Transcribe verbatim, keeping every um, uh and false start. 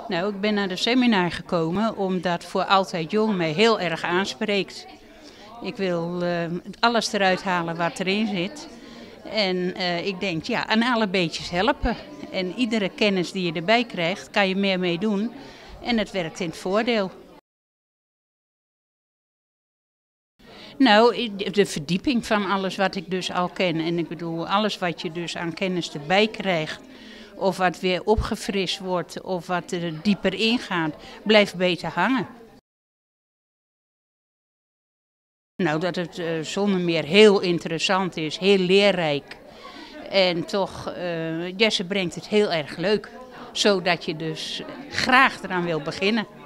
Nou, ik ben naar de seminar gekomen omdat Voor Altijd Jong mij heel erg aanspreekt. Ik wil uh, alles eruit halen wat erin zit. En uh, ik denk, ja, aan alle beetjes helpen. En iedere kennis die je erbij krijgt, kan je meer mee doen. En het werkt in het voordeel. Nou, de verdieping van alles wat ik dus al ken. En ik bedoel, alles wat je dus aan kennis erbij krijgt. Of wat weer opgefrist wordt, of wat er dieper ingaat, blijft beter hangen. Nou, dat het uh, zonder meer heel interessant is, heel leerrijk. En toch, uh, Jesse brengt het heel erg leuk. Zodat je dus graag eraan wil beginnen.